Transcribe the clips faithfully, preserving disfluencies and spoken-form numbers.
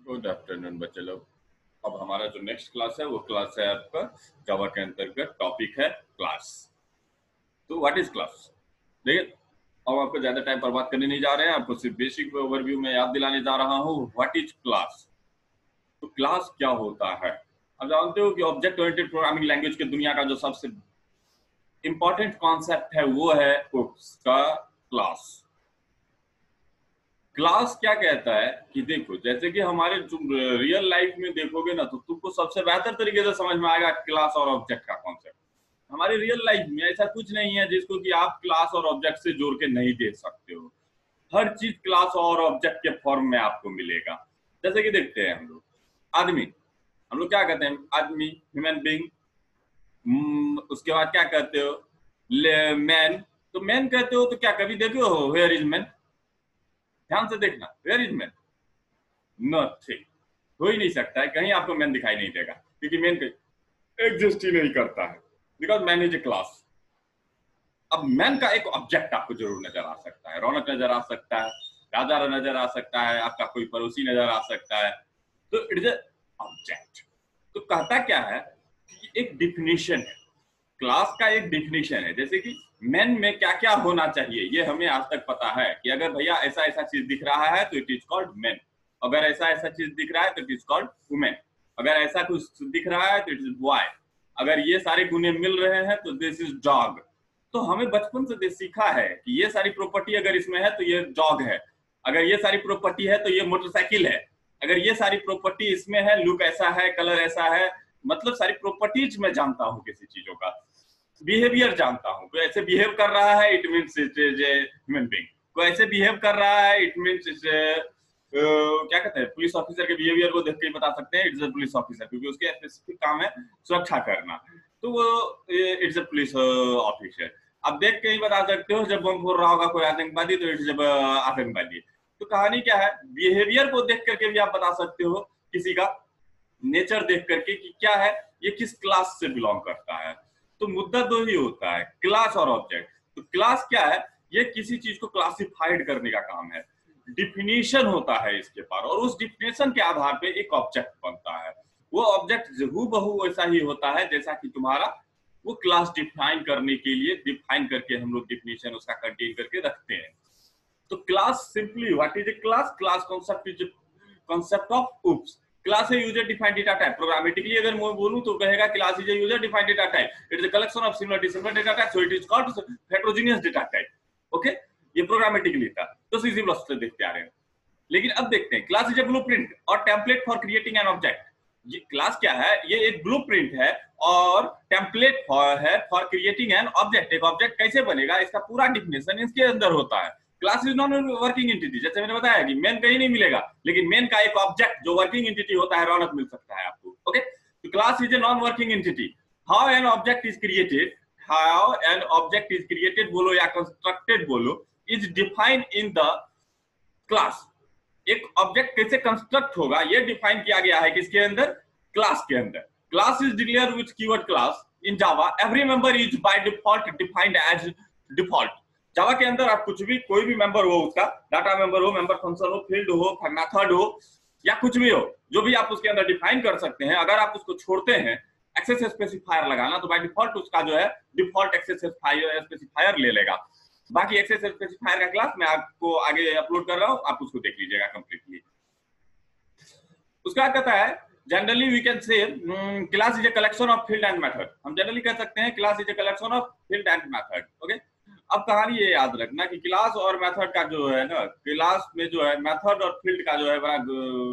Good afternoon बच्चे लोग। अब हमारा जो नेक्स्ट क्लास है वो क्लास है आपका जावा के अंतर्गत टॉपिक है क्लास। तो व्हाट इज क्लास? देखिए, अब आपको ज्यादा टाइम पर बात करने नहीं जा रहे हैं, आपको सिर्फ बेसिक ओवरव्यू में याद दिलाने जा रहा हूँ व्हाट इज क्लास। तो क्लास क्या होता है? आप जानते हो कि ऑब्जेक्ट ओरिएंटेड प्रोग्रामिंग लैंग्वेज के दुनिया का जो सबसे इंपॉर्टेंट कॉन्सेप्ट है वो है उसका क्लास। क्लास क्या कहता है कि देखो, जैसे कि हमारे रियल लाइफ में देखोगे ना तो तुमको सबसे बेहतर तरीके से समझ में आएगा क्लास और ऑब्जेक्ट का कॉन्सेप्ट। हमारे रियल लाइफ में ऐसा कुछ नहीं है जिसको कि आप क्लास और ऑब्जेक्ट से जोड़ के नहीं देख सकते हो। हर चीज क्लास और ऑब्जेक्ट के फॉर्म में आपको मिलेगा। जैसे कि देखते हैं हम लोग आदमी, हम लोग क्या कहते हैं? आदमी, ह्यूमन बींग। उसके बाद क्या कहते हो? मैन। तो मैन कहते हो तो क्या कभी देखे हो वेयर इज मैन? ध्यान से देखना, वेयर इज मैन? नथिंग। हो ही नहीं सकता है, कहीं आपको मैन दिखाई नहीं देगा क्योंकि मैन एग्जिस्ट ही नहीं करता है, because man is a class. अब मैन का एक ऑब्जेक्ट आपको जरूर नजर आ सकता है, रौनक नजर आ सकता है, राजा नजर आ सकता है, आपका कोई पड़ोसी नजर आ सकता है, तो इट इज ए ऑब्जेक्ट। तो कहता क्या है कि एक डिफिनीशन है, क्लास का एक डिफिनीशन है। जैसे कि मैन में क्या क्या होना चाहिए ये हमें आज तक पता है कि अगर भैया ऐसा ऐसा चीज दिख रहा है तो इट इज कॉल्ड मैन, अगर ऐसा ऐसा चीज दिख रहा है तो इट इज कॉल्ड वुमेन, अगर ऐसा कुछ दिख रहा है तो इट इज बॉय, अगर ये सारे गुणे मिल रहे हैं तो दिस इज डॉग। तो हमें बचपन से सीखा है कि ये सारी प्रॉपर्टी अगर इसमें है तो ये डॉग है, अगर ये सारी प्रॉपर्टी है तो ये मोटरसाइकिल है, अगर ये सारी प्रॉपर्टी इसमें है, लुक ऐसा है, कलर ऐसा है, मतलब सारी प्रॉपर्टीज मैं जानता हूँ किसी चीजों का। बिहेवियर जानता हूँ, कोई ऐसे बिहेव कर रहा है it means it is a human being, कोई ऐसे बिहेव कर रहा है इट मींस इट्स क्या कहते हैं, पुलिस ऑफिसर के बिहेवियर को देख के बता सकते हैं इट्स अ पुलिस ऑफिसर, क्योंकि उसके स्पेसिफिक काम है सुरक्षा करना, तो वो इट्स अ पुलिस ऑफिसर। आप देख के ही बता सकते हो जब बम फोड़ रहा होगा कोई आतंकवादी तो इट्स जब आतंकवादी। तो कहानी क्या है, बिहेवियर को देख करके भी आप बता सकते हो किसी का, नेचर देख करके कि क्या है, ये किस क्लास से बिलोंग करता है। तो मुद्दा दो ही होता है, क्लास और ऑब्जेक्ट। तो क्लास क्या है, ये किसी चीज को क्लासिफाइड करने का काम है, डिफिनीशन होता है इसके पास, और उस डिफिनेशन के आधार पे एक ऑब्जेक्ट बनता है। वो ऑब्जेक्ट हूबहू वैसा ही होता है जैसा कि तुम्हारा वो क्लास डिफाइन करने के लिए डिफाइन करके हम लोग डिफिनेशन उसका कंटेन करके रखते हैं। तो class simply what is a class? Class concept is concept of oops. Class है user defined data type. Programmatically अगर मैं बोलूं तो कहेगा class is a user defined data type, it is a collection of similar dissimilar data type, so it is called heterogeneous data type. Okay, ये programmatically था, तो सी C plus से देखते आ रहे हैं। लेकिन अब देखते हैं, क्लास इज ए ब्लूप्रिंट और template for creating an object. ये क्लास क्या है? ये एक ब्लूप्रिंट है और टेम्पलेट है फॉर क्रिएटिंग एन ऑब्जेक्ट। एक ऑब्जेक्ट कैसे बनेगा इसका पूरा डिफिनेशन इसके अंदर होता है। Class is non working entity, जैसे मैंने बताया कि मेन कहीं नहीं मिलेगा, लेकिन मेन का एक ऑब्जेक्ट जो वर्किंग एंटिटी होता है रौनक मिल सकता है आपको। ओके, तो class is a non working entity. How an object is created, how an object is created बोलो या कंस्ट्रक्टेड बोलो, is defined in the class. एक ऑब्जेक्ट कैसे कंस्ट्रक्ट होगा ये डिफाइन किया गया है किसके अंदर? क्लास के अंदर। Class is declared with keyword class in Java. Every member is by default defined as default. Java के अंदर आप कुछ भी, कोई भी मेंबर हो, उसका डाटा मेंबर हो, मेंबर फंक्शन हो, फील्ड हो, मेथड हो, या कुछ भी हो, जो भी आप उसके अंदर डिफाइन कर सकते हैं। अगर आप उसको छोड़ते हैं एक्सेस स्पेसिफायर लगाना तो बाय डिफॉल्ट उसका जो है डिफॉल्ट एक्सेस स्पेसिफायर ले लेगा। बाकी एक्सेस स्पेसिफायर का क्लास मैं आपको आगे अपलोड कर रहा हूं, आप उसको देख लीजिएगा कंप्लीटली। उसका कहता है generally we can say class is a collection of field and method. हम जनरली कह सकते हैं class is a collection of field and method. Okay, अब कहानी ये याद रखना कि क्लास और मेथड का जो है ना, क्लास में जो है मेथड और फील्ड का जो है बड़ा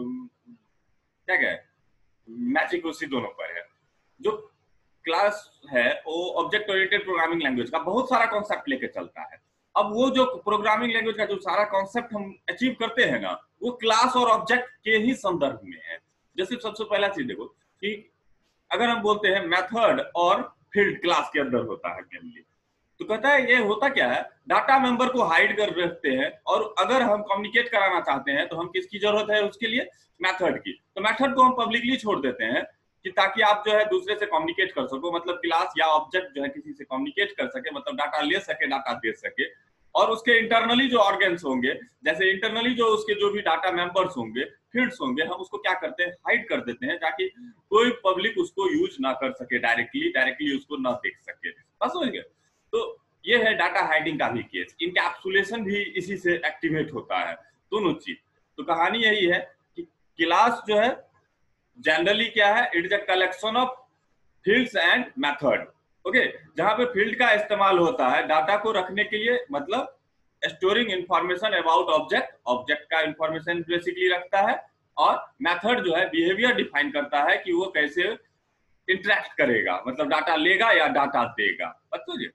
क्या क्या है, मैचिंग उसी दोनों पर है। जो क्लास है वो ऑब्जेक्ट ओरिएंटेड प्रोग्रामिंग लैंग्वेज का बहुत सारा कॉन्सेप्ट लेके चलता है। अब वो जो प्रोग्रामिंग लैंग्वेज का जो सारा कॉन्सेप्ट हम अचीव करते हैं ना, वो क्लास और ऑब्जेक्ट के ही संदर्भ में है। जैसे सबसे पहला चीज देखो कि अगर हम बोलते हैं मेथड और फील्ड क्लास के अंदर होता है मेनली, तो कहता है ये होता क्या है, डाटा मेंबर को हाइड कर रखते हैं, और अगर हम कम्युनिकेट कराना चाहते हैं तो हम किसकी जरूरत है उसके लिए? मेथड की। तो मेथड को हम पब्लिकली छोड़ देते हैं कि ताकि आप जो है दूसरे से कम्युनिकेट कर सको, मतलब क्लास या ऑब्जेक्ट जो है किसी से कम्युनिकेट कर सके, मतलब डाटा ले सके, डाटा दे सके। और उसके इंटरनली जो ऑर्गन्स होंगे, जैसे इंटरनली जो उसके जो भी डाटा मेंबर्स होंगे, फील्ड्स होंगे, हम उसको क्या करते हैं, हाइड कर देते हैं, ताकि कोई पब्लिक उसको यूज ना कर सके, डायरेक्टली डायरेक्टली उसको ना देख सके। बस हो गया। तो ये है डाटा हाइडिंग का भी केस। इनकैप्सुलेशन भी इसी से एक्टिवेट होता है, दोनों चीज। तो कहानी यही है कि क्लास जो है जनरली क्या है, it is a collection of fields and method. Okay, जहां पे फील्ड का इस्तेमाल होता है डाटा को रखने के लिए, मतलब storing information about object, object का इंफॉर्मेशन बेसिकली रखता है, और मेथड जो है बिहेवियर डिफाइन करता है कि वो कैसे इंटरेक्ट करेगा, मतलब डाटा लेगा या डाटा देगा। समझिए।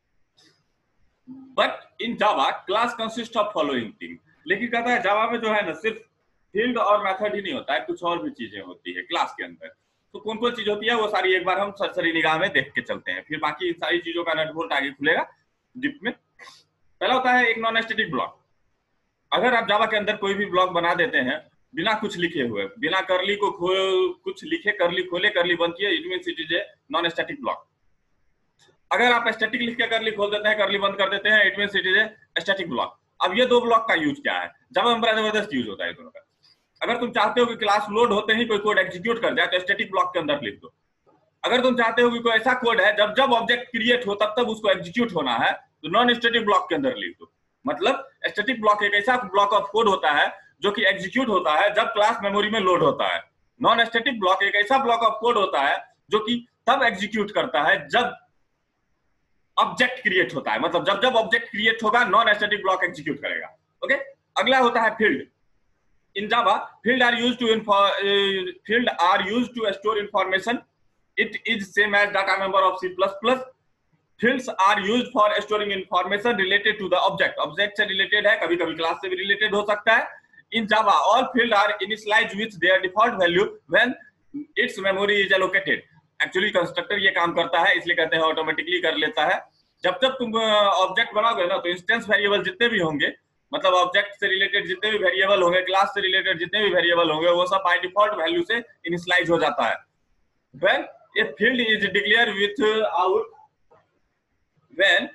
But in Java class consist of following thing. लेकिन कहता है जावा में जो है ना, सिर्फ फील्ड और मेथड ही नहीं होता है, कुछ और भी चीजें होती है क्लास के अंदर। तो कौन कौन चीज होती है वो सारी एक बार हम सरसरी निगाह में देख के चलते हैं, फिर बाकी इन सारी चीजों का नट बोल्ट आगे खुलेगा डिप में। पहला होता है एक नॉन स्टैटिक ब्लॉक। अगर आप जावा के अंदर कोई भी ब्लॉक बना देते हैं बिना कुछ लिखे हुए, बिना करली को खो कुछ लिखे, करली खोले करली बंद किए, it means it is a non static block. अगर आप स्टैटिक लिख के करली खोल देते हैं, करली बंद कर देते हैं, it means it is a static block. अब ये दो ब्लॉक का यूज क्या है, जावा में बड़ा जबरदस्त यूज होता है दोनों का। अगर तुम चाहते हो कि क्लास लोड होते ही कोई कोड एग्जीक्यूट कर जाए तो स्टैटिक ब्लॉक के अंदर लिख दो। अगर तुम चाहते हो कि कोई ऐसा कोड है जब जब ऑब्जेक्ट क्रिएट हो तब तब उसको एग्जीक्यूट होना है, तो नॉन स्टैटिक ब्लॉक के अंदर लिख दो। मतलब स्टैटिक ब्लॉक एक ऐसा ब्लॉक ऑफ कोड होता है जो कि एग्जीक्यूट होता है जब क्लास मेमोरी में लोड होता है। नॉन स्टैटिक ब्लॉक एक ऐसा ब्लॉक ऑफ कोड होता है जो कि तब एग्जीक्यूट करता है जब ऑब्जेक्ट क्रिएट होता है, मतलब जब जब ऑब्जेक्ट क्रिएट होगा नॉन स्टैटिक ब्लॉक एग्जीक्यूट करेगा। ओके, अगला होता है field. In Java, field are used to info, uh, field are used to store information. It is same as data member of C plus plus. Fields are used for storing information related to the object. Object से related है, कभी कभी class से भी related हो सकता है। In Java, all fields are initialized with their default value when its memory is allocated. Actually, constructor ये काम करता है, इसलिए कहते हैं automatically कर लेता है। जब जब तुम ऑब्जेक्ट बनाओगे ना, तो इंस्टेंस वेरिएबल जितने भी होंगे, मतलब ऑब्जेक्ट से रिलेटेड जितने भी वेरिएबल होंगे, क्लास से रिलेटेड जितने भी वेरिएबल होंगे, वो सब बाय डिफॉल्ट वैल्यू से इनिशियलाइज हो जाता है। When a field is declared without when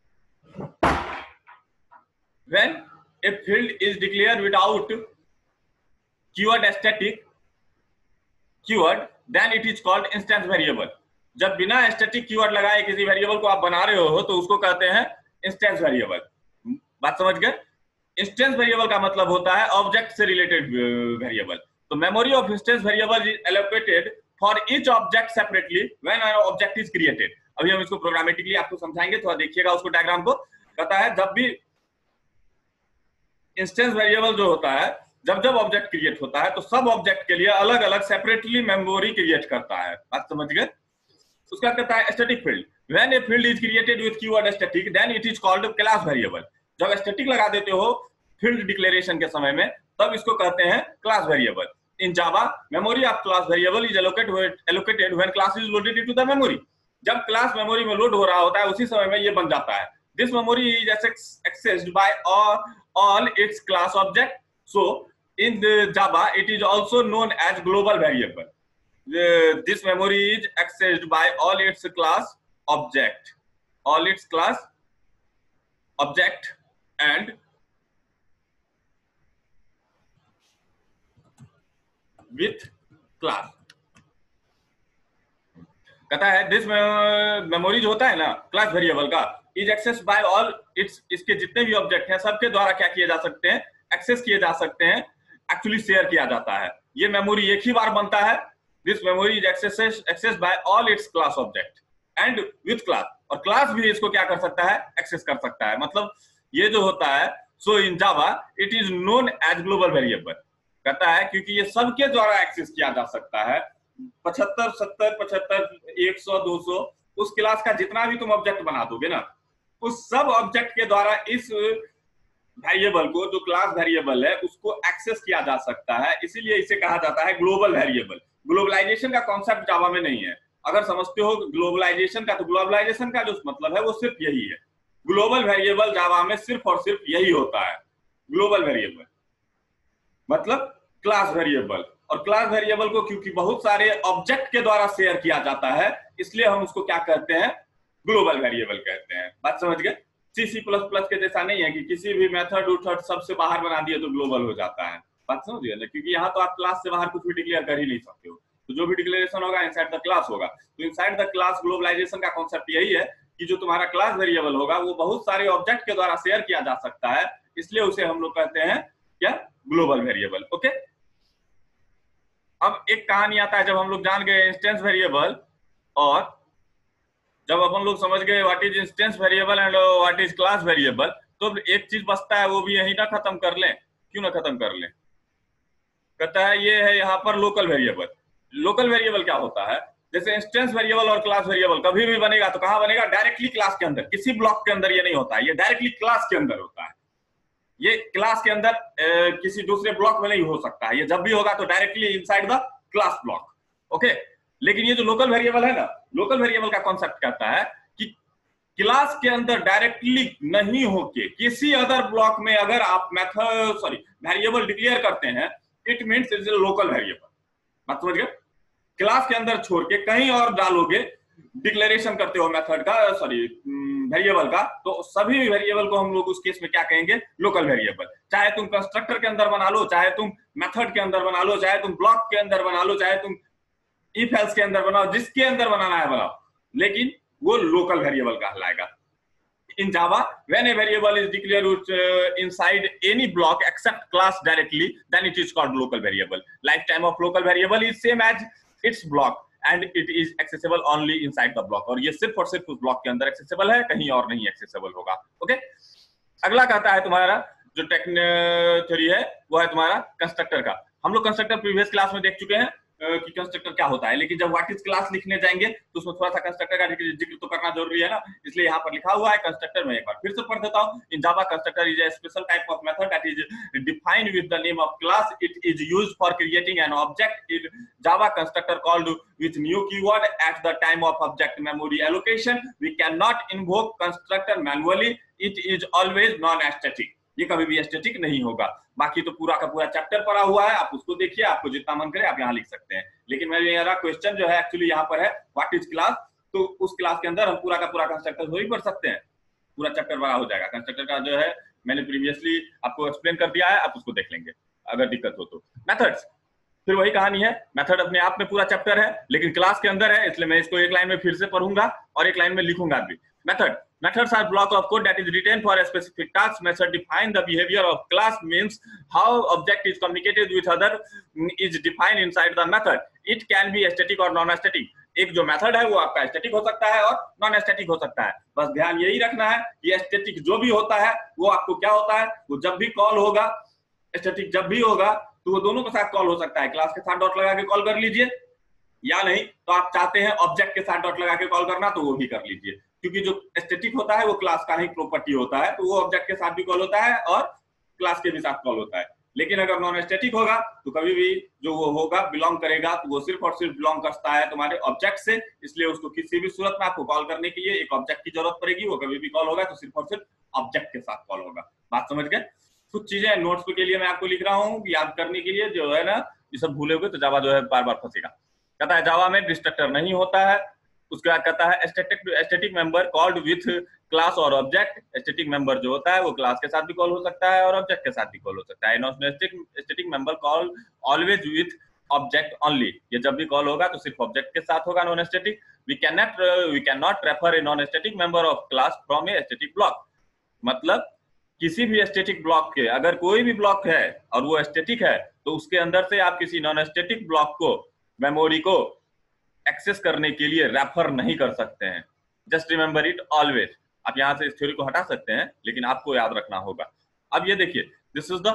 when a field is declared without keyword static keyword, then it is called instance variable. जब बिना स्टैटिक कीवर्ड लगाए किसी वेरिएबल को आप बना रहे हो तो उसको कहते हैं इंस्टेंस वेरिएबल। बात समझ गए? इंस्टेंस वेरिएबल का मतलब होता है ऑब्जेक्ट से रिलेटेड वेरिएबल। तो memory of instance variable is allocated for each object separately when an object is created. अभी हम इसको प्रोग्रामेटिकली आपको समझाएंगे, थोड़ा देखिएगा उसको डायग्राम को। कहता है जब भी इंस्टेंस वेरिएबल जो होता है, जब जब ऑब्जेक्ट क्रिएट होता है तो सब ऑब्जेक्ट के लिए अलग अलग सेपरेटली मेमोरी क्रिएट करता है। बात समझ गए? उसका कहता है static field. When a field is created with keyword static then it is called class variable. जब स्टैटिक लगा देते हो फील्ड डिक्लेरेशन के समय में, तब इसको कहते हैं class variable. In Java memory of class variable is allocated allocated when class is loaded into the memory. जब क्लास मेमोरी में लोड हो रहा होता है उसी समय में ये बन जाता है। This memory is accessed by all its class object. So in Java it is also known as global variable. This memory is accessed by all its class object, all its class object and with class। कहता है this memory जो होता है ना class variable का, is access by all its, इसके जितने भी ऑब्जेक्ट हैं सबके द्वारा क्या किए जा सकते हैं, एक्सेस किए जा सकते हैं, एक्चुअली शेयर किया जाता है। ये मेमोरी एक ही बार बनता है। This memory is accessed accessed by all its class object and with class। और क्लास भी इसको क्या कर सकता है, एक्सेस कर सकता है। मतलब ये जो होता है, so in Java it is known as global variable। कहता है क्योंकि ये सबके द्वारा एक्सेस किया जा सकता है। पचहत्तर सत्तर पचहत्तर एक सौ दो सौ उस क्लास का जितना भी तुम ऑब्जेक्ट बना दोगे ना, उस सब ऑब्जेक्ट के द्वारा इस वेरिएबल को, जो क्लास वेरिएबल है, उसको एक्सेस किया जा सकता है। इसीलिए इसे कहा जाता है ग्लोबल वेरिएबल। ग्लोबलाइजेशन का कॉन्सेप्ट जावा में नहीं है। अगर समझते हो ग्लोबलाइजेशन का, तो ग्लोबलाइजेशन का जो मतलब है वो सिर्फ यही है। ग्लोबल वेरिएबल जावा में सिर्फ और सिर्फ यही होता है। ग्लोबल वेरिएबल मतलब क्लास वेरिएबल। और क्लास वेरिएबल को क्योंकि बहुत सारे ऑब्जेक्ट के द्वारा शेयर किया जाता है, इसलिए हम उसको क्या कहते हैं, ग्लोबल वेरिएबल कहते हैं। बात समझ गए? सी सी प्लस प्लस के जैसा नहीं है कि किसी भी मेथड उथड सबसे बाहर बना दिए तो ग्लोबल हो जाता है। बात समझिए ना, क्योंकि यहाँ तो आप क्लास से बाहर कुछ भी डिक्लेयर कर ही नहीं सकते हो, तो जो भी डिक्लेरेशन होगा इनसाइड द क्लास होगा। तो इनसाइड द क्लास ग्लोबलाइजेशन का कॉन्सेप्ट यही है कि जो तुम्हारा क्लास वेरिएबल होगा वो बहुत सारे ऑब्जेक्ट के द्वारा शेयर किया जा सकता है, इसलिए उसे हम लोग कहते हैं क्या, ग्लोबल वेरिएबल। ओके, अब एक कहानी आता है, जब हम लोग जान गए इंस्टेंस वेरिएबल और जब अपन लोग समझ गए what is instance variable and what is class variable, तो एक चीज बचता है, वो भी यही ना खत्म कर लें। क्यों ना खत्म कर लें, कहता है ये है यहाँ पर लोकल वेरिएबल। लोकल वेरिएबल क्या होता है, जैसे इंस्टेंस वेरिएबल और क्लास वेरिएबल कभी भी बनेगा तो कहां बनेगा, डायरेक्टली क्लास के अंदर, किसी ब्लॉक के अंदर ये नहीं होता है, ये डायरेक्टली क्लास के अंदर होता है। ये क्लास के अंदर ए, किसी दूसरे ब्लॉक में नहीं हो सकता है, ये जब भी होगा तो directly inside the class block. Okay, लेकिन ये जो लोकल वेरिएबल है ना, लोकल वेरिएबल का कॉन्सेप्ट कहता है कि क्लास के अंदर डायरेक्टली नहीं होके किसी अदर ब्लॉक में अगर आप मेथड सॉरी वेरिएबल डिक्लेयर करते हैं, it means it is a local variable. बात समझ गए, क्लास के अंदर छोड़ के कहीं और डालोगे, डिक्लेरेशन करते हो मेथड का सॉरी वेरिएबल का, तो सभी वेरिएबल को हम लोग उस केस में क्या कहेंगे, लोकल वेरिएबल। चाहे तुम कंस्ट्रक्टर के अंदर बना लो, चाहे तुम मेथड के अंदर बना लो, चाहे तुम ब्लॉक के अंदर बना लो, चाहे तुम इफ एल्स के अंदर बनाओ, जिसके अंदर बनाना है बनाओ, लेकिन वो लोकल वेरिएबल कहलाएगा। In Java, when a variable is declared uh, inside any block except class directly, then it is called local variable. Lifetime of local variable is same as its block and it is accessible only inside the block. और ये सिर्फ और सिर्फ उस block के अंदर accessible है, कहीं और नहीं एक्सेसिबल होगा। ओके, अगला कहता है तुम्हारा जो टेक्निक थ्योरी है वो है तुम्हारा कंस्ट्रक्टर का। हम लोग कंस्ट्रक्टर प्रीवियस क्लास में देख चुके हैं कि कंस्ट्रक्टर क्या होता है, लेकिन जब व्हाट इज क्लास लिखने जाएंगे तो उसमें थोड़ा सा कंस्ट्रक्टर का जिक्र तो करना जरूरी है ना, इसलिए यहाँ पर लिखा हुआ है कंस्ट्रक्टर। में एक बार फिर से पढ़ देता हूँ। In Java constructor is a special type of method that is defined with the name of class. It is used for creating an object in Java constructor called with new keyword at the time of object memory allocation. We cannot invoke constructor manually. It is always non-static. ये कभी भी static नहीं होगा। बाकी तो पूरा का पूरा चैप्टर पढ़ा हुआ है, आप उसको देखिए, आपको जितना मन करे आप यहाँ लिख सकते हैं। लेकिन मेरा क्वेश्चन जो है एक्चुअली यहाँ पर है व्हाट इज क्लास, तो उस क्लास के अंदर हम पूरा का पूरा कंस्ट्रक्टर थोड़ी पढ़ सकते हैं, पूरा चैप्टर बड़ा हो जाएगा। कंस्ट्रक्टर का जो है मैंने प्रीवियसली आपको एक्सप्लेन कर दिया है, आप उसको देख लेंगे अगर दिक्कत हो तो। मेथड्स फिर वही कहानी है, मेथड अपने आप में पूरा चैप्टर है लेकिन क्लास के अंदर है, इसलिए मैं इसको एक लाइन में फिर से पढ़ूंगा और एक लाइन में लिखूंगा भी। Method methods are block of code that is written for a specific task. Method define the behavior of class, means how object is communicated with other is defined inside the method. It can be static or non-static. एक जो method है वो आपका static हो सकता है और non static हो सकता है। बस ध्यान यही रखना है कि स्टैटिक जो भी होता है वो आपको क्या होता है, वो जब भी कॉल होगा, स्टैटिक जब भी होगा तो वो दोनों के साथ कॉल हो सकता है। क्लास के साथ डॉट लगा के कॉल कर लीजिए, या नहीं तो आप चाहते हैं ऑब्जेक्ट के साथ डॉट लगा के कॉल करना तो वो भी कर लीजिए, क्योंकि जो स्टैटिक होता है वो क्लास का ही प्रॉपर्टी होता है, तो वो ऑब्जेक्ट के साथ भी कॉल होता है और क्लास के भी साथ कॉल होता है। लेकिन अगर नॉन स्टैटिक होगा तो कभी भी जो वो होगा बिलोंग करेगा तो वो सिर्फ और सिर्फ बिलोंग करता है तुम्हारे ऑब्जेक्ट से, इसलिए उसको किसी भी सूरत में आपको कॉल करने के लिए एक ऑब्जेक्ट की जरूरत पड़ेगी। वो कभी भी कॉल होगा तो सिर्फ और सिर्फ ऑब्जेक्ट के साथ कॉल होगा। बात समझ गए? कुछ चीजें नोट्स के लिए मैं आपको लिख रहा हूँ याद करने के लिए, जो है ना ये सब भूले हुए तो जावा जो है बार बार फंसेगा। कहता है जावा में डिस्ट्रक्टर नहीं होता है। उसके बाद कहता है static static member called with class और ऑब्जेक्ट। स्टैटिक मेंबर जो होता है वो क्लास के साथ भी कॉल हो सकता है और ऑब्जेक्ट के साथ भी कॉल हो सकता है। Non static member call always with object only. ये जब भी कॉल होगा तो सिर्फ ऑब्जेक्ट के साथ होगा non static. We can not we can not refer a non static member of class from a static block. मतलब किसी भी स्टैटिक ब्लॉक के अगर कोई भी ब्लॉक है और वो स्टैटिक है तो उसके अंदर से आप किसी नॉन स्टैटिक ब्लॉक को, मेमोरी को एक्सेस करने के लिए रेफर नहीं कर सकते हैं। Just remember it always. आप यहां से इस थ्योरी को हटा सकते हैं लेकिन आपको याद रखना होगा। अब ये देखिए दिस इज द,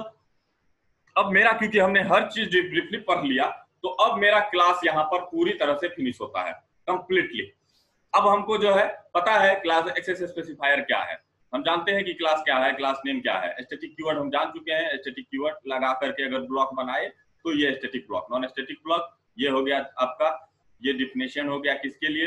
अब मेरा क्योंकि हमने हर चीज ब्रीफली पढ़ लिया तो अब मेरा क्लास यहाँ पर पूरी तरह से फिनिश होता है कंप्लीटली। अब हमको जो है पता है क्लास एक्सेस स्पेसिफायर क्या है, हम जानते हैं कि क्लास क्या है, क्लास नेम क्या है। स्टैटिक कीवर्ड हम जान चुके हैं, स्टैटिक कीवर्ड लगा करके अगर ब्लॉक बनाए तो ये static block. Non static block ये हो गया आपका, ये डिफिनेशन हो गया किसके लिए,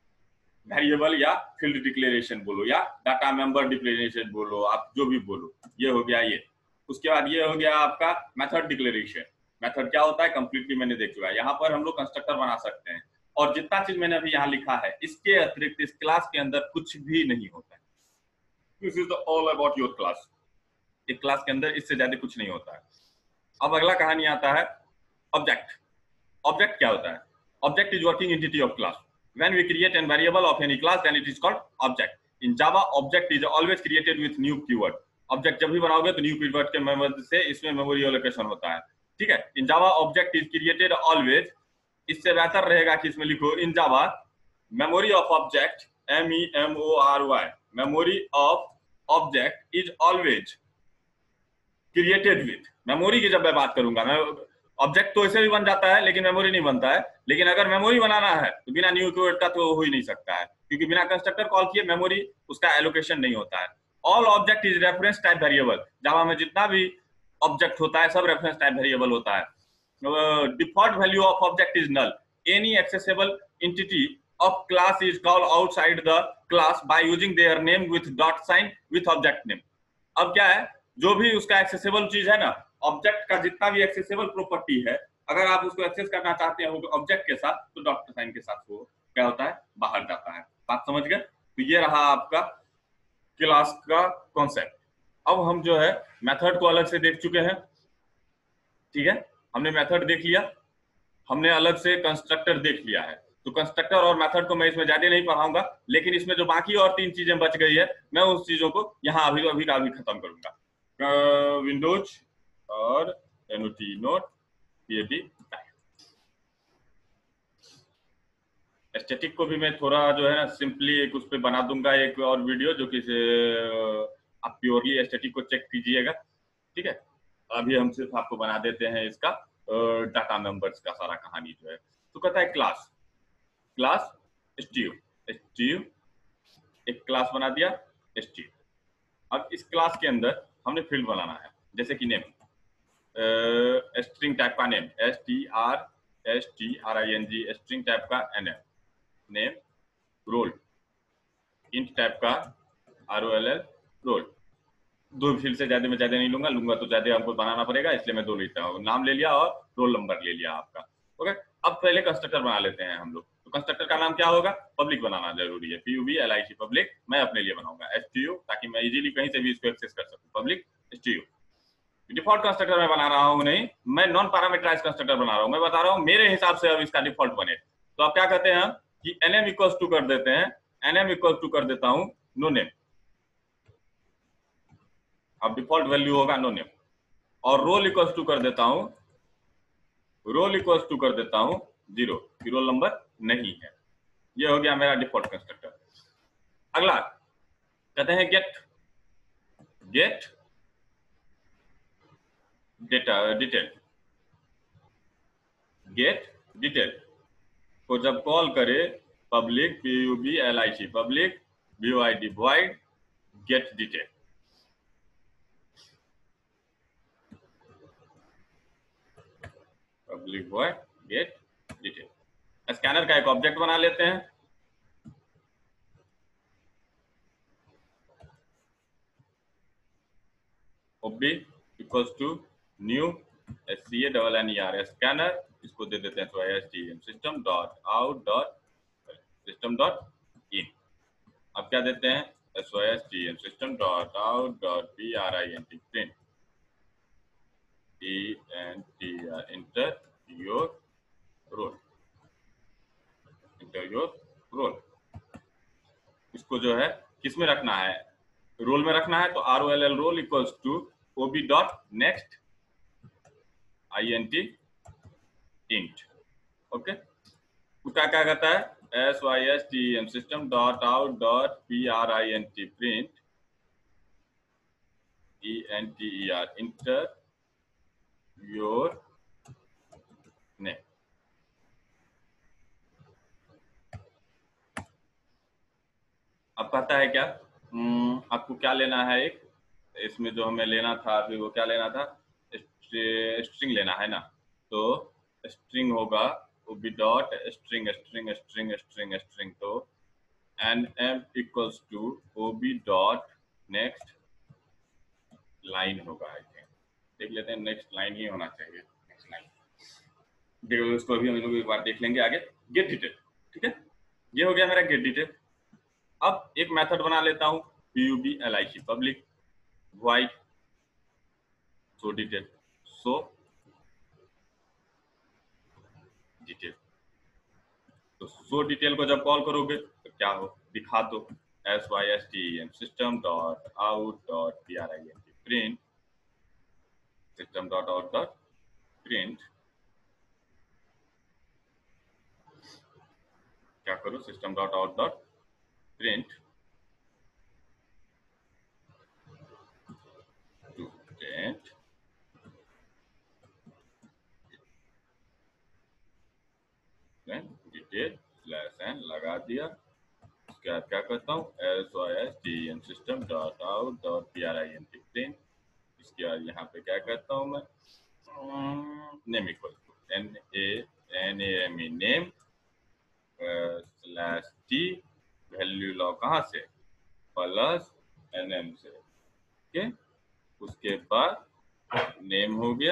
वेरिएबल या फील्ड डिक्लेरेशन बोलो या डाटा मेंबर डिक्लेरेशन बोलो, आप जो भी बोलो, ये हो गया ये। उसके बाद ये हो गया आपका मेथड डिक्लेरेशन। मेथड क्या होता है कंप्लीटली मैंने देख चुका है। यहाँ पर हम लोग कंस्ट्रक्टर बना सकते हैं और जितना चीज मैंने अभी यहाँ लिखा है इसके अतिरिक्त इस क्लास के अंदर कुछ भी नहीं होता है। This is all about your class. एक क्लास के अंदर इससे ज्यादा कुछ नहीं होता है। अब अगला कहानी आता है ऑब्जेक्ट। ऑब्जेक्ट क्या होता है? Object is working entity of class. When we create an variable of any class then it is called object. In Java object is always created with new keyword. Object जब भी बनाओगे तो new keyword के मदद से इसमें memory allocation होता है, ठीक है। In Java object is created always. इससे बेहतर रहेगा कि इसमें लिखो in Java memory of object, M E M O R Y, memory of object is always created with. Memory की जब मैं बात करूंगा, मैं ऑब्जेक्ट तो ऐसे भी बन जाता है लेकिन मेमोरी नहीं बनता है। लेकिन अगर मेमोरी बनाना है तो बिना न्यू कीवर्ड का तो हो ही नहीं सकता है, क्योंकि बिना कंस्ट्रक्टर कॉल किए मेमोरी उसका एलोकेशन नहीं होता है। All object is reference type variable. Java में जितना भी ऑब्जेक्ट होता है सब रेफरेंस टाइप वेरिएबल होता है। Default value of object is null. Any accessible entity of class is called outside the class by using their name with dot sign with object name. अब क्या है, जो भी उसका एक्सेसिबल चीज है ना, ऑब्जेक्ट का जितना भी एक्सेसिबल प्रॉपर्टी है, अगर आप उसको एक्सेस करना चाहते हैं ऑब्जेक्ट के साथ तो डॉट साइन के साथ वो क्या होता है, बाहर जाता है। बात समझ गए? तो ये रहा आपका क्लास का कॉन्सेप्ट। अब हम जो है मेथड को अलग से देख चुके हैं, ठीक है। हमने मेथड देख लिया, हमने अलग से कंस्ट्रक्टर देख लिया है। तो कंस्ट्रक्टर और मेथड को मैं इसमें ज्यादा नहीं पढ़ाऊंगा, लेकिन इसमें जो बाकी और तीन चीजें बच गई है मैं उस चीजों को यहाँ अभी अभी का अभी खत्म करूंगा। विंडोज और एनओटी नोट पीएटी एस्थेटिक को भी मैं थोड़ा जो है ना सिंपली एक उस पर बना दूंगा एक और वीडियो, जो कि आप प्योरली एस्थेटिक को चेक कीजिएगा, ठीक है। अभी हम सिर्फ आपको बना देते हैं इसका डाटा मेंबर्स का सारा कहानी जो है। तो कहता है क्लास, क्लास स्टीव, स्टीव एक क्लास बना दिया स्टीव। अब इस क्लास के अंदर हमने फील्ड बनाना है, जैसे कि नेम, स्ट्रिंग टाइप का name, S T R S T R I N G, string type का N M name, roll int type का R O L L roll. दो फील्ड से ज्यादा में ज्यादा नहीं लूंगा, लूंगा तो ज्यादा हमको बनाना पड़ेगा, इसलिए मैं दो लेता हूँ। नाम ले लिया और रोल नंबर ले लिया आपका, ओके। अब पहले कंस्ट्रक्टर बना लेते हैं हम लोग। तो कंस्ट्रक्टर का नाम क्या होगा? पब्लिक बनाना जरूरी है, P U B L I C public. मैं अपने लिए बनाऊंगा एस टी यू, ताकि मैं इजीली कहीं से भी इसको एक्सेस कर सकूं। Public S T U default constructor मैं बना रहा हूँ, नहीं, मैं नॉन पैरामीटराइज्ड कंस्ट्रक्टर बना रहा हूँ। मैं बता रहा हूँ मेरे हिसाब से अब इसका डिफॉल्ट बने। तो अब क्या कहते हैं हम कि एन एम इक्वल्स टू कर देते हैं, एन एम इक्वल्स टू कर देता हूँ नो नेम। अब डिफॉल्ट वैल्यू होगा नो नेम। और रोल इक्वल्स टू कर देता हूँ, रोल इक्वल्स टू कर देता हूँ जीरो, कि रोल नंबर नहीं है। ये हो गया मेरा डिफॉल्ट कंस्ट्रक्टर। अगला कहते हैं get, get data detail, get detail को जब कॉल करे public P U B L I C public V O I D void get detail. Public void get detail. Scanner का एक ऑब्जेक्ट बना लेते हैं, OB equals to new S C A double N E R scanner. इसको दे देते हैं तो S T M system dot out dot system dot in. अब क्या देते हैं S O S T M system dot out dot P R I N T print E N T R enter your roll, enter your roll. इसको जो है किस में रखना है, रोल में रखना है। तो R O L L roll equals to O B dot next I N T int, okay. उसका क्या कहता है S Y S T M system dot out dot P R I N T print E N T E R enter your name. अब कहता है क्या, hmm, आपको क्या लेना है, एक इसमें जो हमें लेना था अभी वो क्या लेना था, स्ट्रिंग लेना है ना। तो स्ट्रिंग होगा वो B dot string string string string string. तो N M equals to O B dot next line होगा। आई थिंक देख लेते हैं, नेक्स्ट लाइन ही होना चाहिए, नेक्स्ट लाइन। देखो इसको अभी हम लोग एक बार देख लेंगे आगे। गेट डिटेल, ठीक है, ये हो गया मेरा गेट डिटेल। अब एक मेथड बना लेता हूँ P U B L I C public void show detail show detail. तो सो डिटेल को जब कॉल करोगे तो क्या हो, दिखा दो S Y S T M system dot out dot P R I N T print system dot out dot print क्या करो system dot out dot print to print detail slash N लगा दिया। उसके बाद क्या करता हूँ S Y S T M system dot out dot P R I N T print. इसके बाद यहाँ पे क्या करता हूँ मैं name equal to N A N A M E name slash T value लो कहाँ से प्लस एन एम से। ओके उसके बाद नेम हो गया,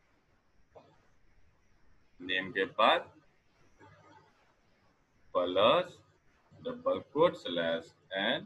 नेम के बाद plus double quote slash N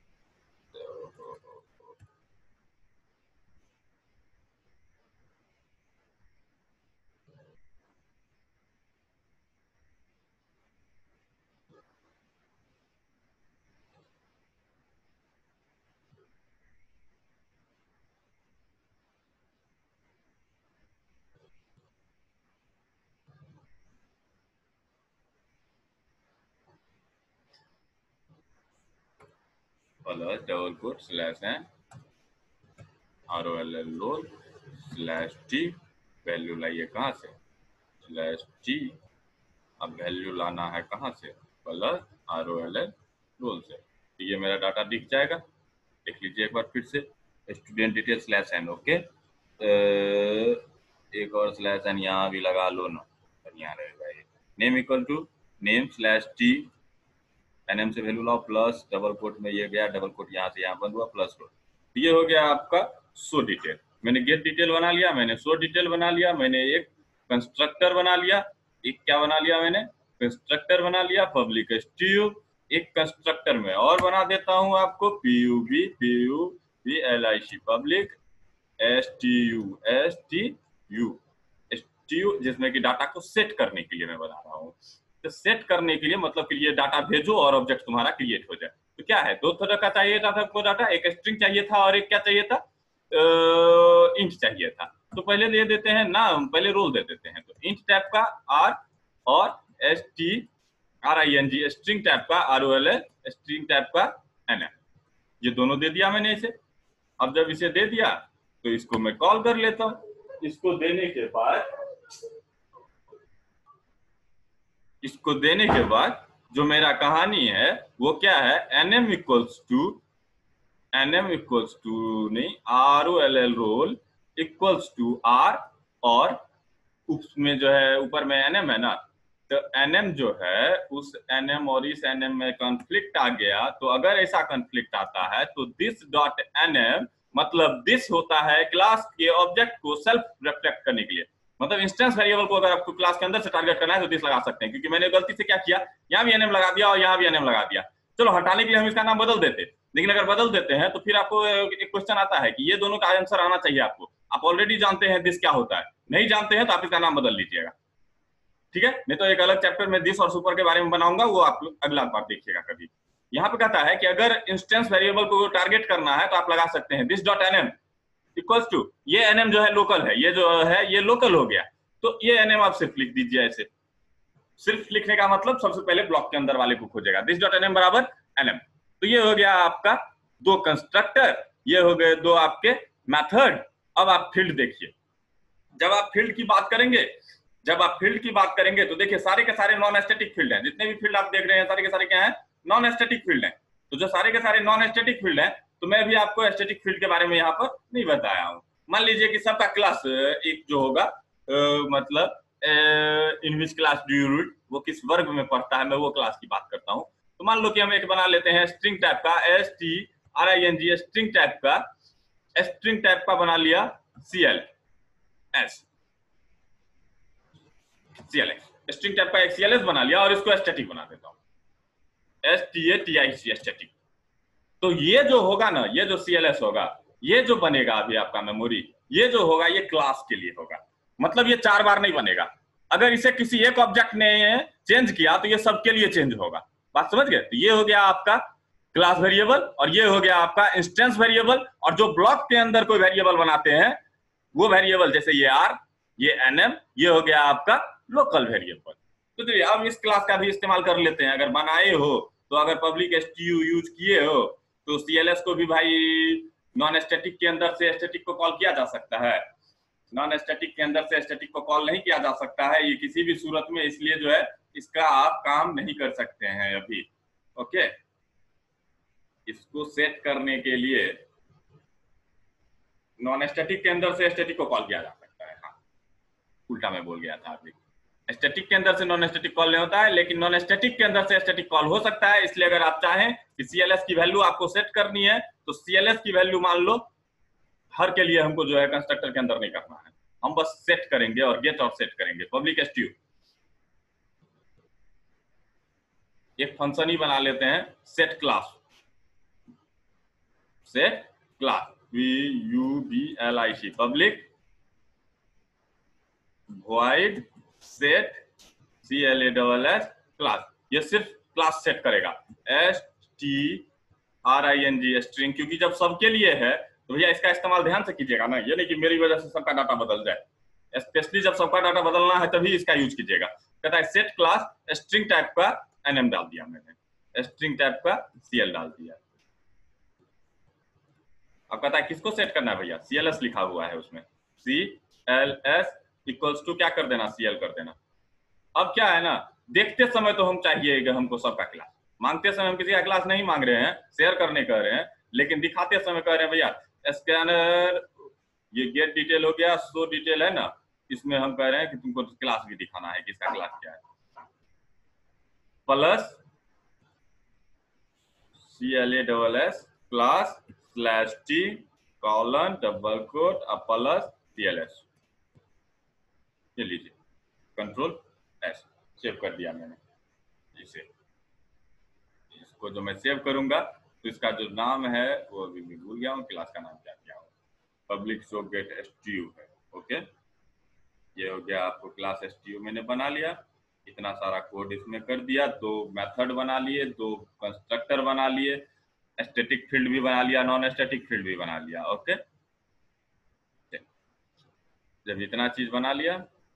plus double quote slash N R O L L roll slash T value लाइए कहाँ से स्लैश टी। अब वैल्यू लाना है कहाँ से plus R O L L roll से। तो ये मेरा डाटा दिख जाएगा, देख लीजिए एक बार फिर से student detail slash N. Okay एक और स्लैश एन यहाँ भी लगा लो ना, यहाँ रहेगा ये name equal to name slash T NM से वैल्यू लाओ प्लस डबल कोट में ये गया, डबल कोट यहाँ से यहाँ बंद हुआ प्लस रोल। ये हो गया आपका सो डिटेल। मैंने गेट डिटेल बना लिया, मैंने सो डिटेल बना लिया, मैंने एक कंस्ट्रक्टर बना लिया, एक क्या बना लिया मैंने कंस्ट्रक्टर बना लिया पब्लिक एसटीयू। एक कंस्ट्रक्टर में और बना देता हूं आपको पीयूबी पीयूबी एल आई सी पब्लिक एसटीयू एसटीयू एसटीयू जिसमें कि डाटा को सेट करने के लिए मैं बना रहा हूँ। तो सेट करने के लिए मतलब कि ये डाटा भेजो और ऑब्जेक्ट तुम्हारा क्रिएट हो जाए। तो क्या है दो तरह का चाहिए था सबको डाटा, एक स्ट्रिंग चाहिए था और एक क्या चाहिए था इंट चाहिए था। तो पहले दे देते हैं ना, पहले रोल दे देते हैं। तो इंट टाइप का आर और S T R I N G string type का R O L L string type का एन एम, ये दोनों दे दिया मैंने इसे। अब जब इसे दे दिया तो इसको मैं कॉल कर लेता हूँ। इसको देने के बाद इसको देने के बाद जो मेरा कहानी है वो क्या है NM equals to NM equals to नहीं R O L L roll equals to R और उसमें जो है ऊपर में एनएम है ना, तो एनएम जो है उस एनएम और इस एनएम में कॉन्फ्लिक्ट आ गया। तो अगर ऐसा कॉन्फ्लिक्ट आता है तो दिस डॉट एनएम मतलब दिस होता है क्लास के ऑब्जेक्ट को सेल्फ रिफ्लेक्ट करने के लिए। मतलब इंस्टेंस वेरिएबल को अगर आपको क्लास के अंदर से टारगेट करना है तो दिस लगा सकते हैं, क्योंकि मैंने गलती से क्या किया यहाँ भी एनएम लगा दिया और यहाँ भी एनएम लगा दिया। चलो हटाने के लिए हम इसका नाम बदल देते, लेकिन अगर बदल देते हैं तो फिर आपको एक क्वेश्चन आता है कि ये दोनों का आंसर आना चाहिए आपको। आप ऑलरेडी जानते हैं दिस क्या होता है, नहीं जानते हैं तो आप इसका नाम बदल लीजिएगा, ठीक है। नहीं तो एक अलग चैप्टर में दिस और सुपर के बारे में बनाऊंगा, वो आप लोग अगला बार देखिएगा कभी। यहाँ पे कहता है कि अगर इंस्टेंस वेरिएबल को टारगेट करना है तो आप लगा सकते हैं this dot NM equals to ये एनएम जो है लोकल है, ये जो है ये लोकल हो गया। तो ये एनएम आप सिर्फ लिख दीजिए ऐसे। सिर्फ लिखने का मतलब सबसे पहले ब्लॉक के अंदर वाले को खोजेगा दिस डॉट एनएम बराबर एनएम। तो ये हो गया आपका दो कंस्ट्रक्टर, ये हो गए दो आपके मेथड। अब आप फील्ड देखिए, जब आप फील्ड की बात करेंगे जब आप फील्ड की बात करेंगे तो देखिए सारे के सारे नॉन स्टैटिक फील्ड हैं। जितने भी फील्ड आप देख रहे हैं सारे के सारे क्या हैं नॉन स्टैटिक फील्ड हैं। तो जो सारे के सारे नॉन स्टैटिक फील्ड हैं तो मैं भी आपको स्टैटिक फील्ड के बारे में यहाँ पर नहीं बताया हूँ। मान लीजिए कि सबका क्लास एक जो होगा आ, मतलब in which class do you read, वो किस वर्ग में पढ़ता है, मैं वो क्लास की बात करता हूँ। तो मान लो कि हम एक बना लेते हैं स्ट्रिंग टाइप का S T R I N G string type का स्ट्रिंग टाइप का बना लिया C L S C L S string type का एक सी एल एस बना लिया और इसको स्टैटिक बना देता हूँ S T A T I C static. तो ये जो होगा ना, ये जो सी एल एस होगा, ये जो बनेगा अभी आपका मेमोरी, ये जो होगा ये क्लास के लिए होगा। मतलब ये चार बार नहीं बनेगा। अगर इसे किसी एक ऑब्जेक्ट ने चेंज किया तो ये सबके लिए चेंज होगा। बात समझ गए? तो ये हो गया आपका क्लास वेरिएबल, और ये हो गया आपका इंस्टेंस वेरिएबल। और जो ब्लॉक के अंदर कोई वेरिएबल बनाते हैं वो वेरिएबल, जैसे ये आर, ये एनएम, ये हो गया आपका लोकल वेरिएबल। तो देखिए अब इस क्लास का भी इस्तेमाल कर लेते हैं। अगर बनाए हो तो, अगर पब्लिक एसटीयू यूज किए हो तो सीएलएस को भी भाई नॉन स्टैटिक के अंदर से स्टैटिक को कॉल किया जा सकता है। नॉन स्टैटिक के अंदर से स्टैटिक को कॉल नहीं किया जा सकता है ये किसी भी सूरत में, इसलिए जो है इसका आप काम नहीं कर सकते हैं अभी। ओके, इसको सेट करने के लिए नॉन स्टैटिक के अंदर से स्टैटिक को कॉल किया जा सकता है। हाँ, उल्टा मैं बोल गया था अभी। स्टैटिक के अंदर से नॉन स्टैटिक कॉल नहीं होता है, लेकिन नॉन स्टैटिक के अंदर से स्टैटिक कॉल हो सकता है। इसलिए अगर आप चाहें कि सीएलएस की वैल्यू आपको सेट करनी है तो सीएलएस की वैल्यू मान लो, हर के लिए हमको जो है कंस्ट्रक्टर के अंदर नहीं करना है, हम बस सेट करेंगे और गेट और सेट करेंगे। पब्लिक एसटीयू एक फंक्शन ही बना लेते हैं, set class, set class V U B L I C, public void set C L A double S class. ये सिर्फ क्लास सेट करेगा, S T R I N G string, क्योंकि जब सबके लिए है तो भैया इसका इस्तेमाल ध्यान से कीजिएगा ना, ये नहीं कि मेरी वजह से सबका डाटा बदल जाए। स्पेशली जब सबका डाटा बदलना है तभी इसका यूज कीजिएगा। कहता है सेट क्लास स्ट्रिंग टाइप का एनएम डाल दिया मैंने, स्ट्रिंग टाइप का सीएल डाल दिया। अब कहता है किसको सेट करना है भैया, सीएलएस लिखा हुआ है उसमें, C L S equals to क्या कर देना, सीएल कर देना। अब क्या है ना, देखते समय तो हम चाहिए कि हमको सबका क्लास, मांगते समय हम किसी का क्लास नहीं मांग रहे हैं, शेयर करने कह रहे हैं, लेकिन दिखाते समय कह रहे हैं भैया स्कैनर, ये गेट डिटेल हो गया, शो डिटेल है ना, इसमें हम कह रहे हैं कि तुमको क्लास भी दिखाना है, किसका क्लास क्या है, plus C L A double S class slash T colon double quote plus C L S. ये लीजिए कंट्रोल एस, सेव कर दिया मैंने इसे। इसको जो मैं सेव करूंगा तो इसका जो नाम है वो अभी मैं भूल गया हूँ, क्लास का नाम क्या क्या हो, पब्लिक शो गेट एसटीयू है। ओके, ये हो गया आपको क्लास एसटीयू मैंने बना लिया, इतना सारा कोड इसमें कर दिया, दो मेथड बना लिए, दो कंस्ट्रक्टर बना लिए, स्टैटिक फील्ड भी बना लिया, नॉन स्टैटिक फील्ड भी बना लिया। ओके, जब इतना चीज बना लिया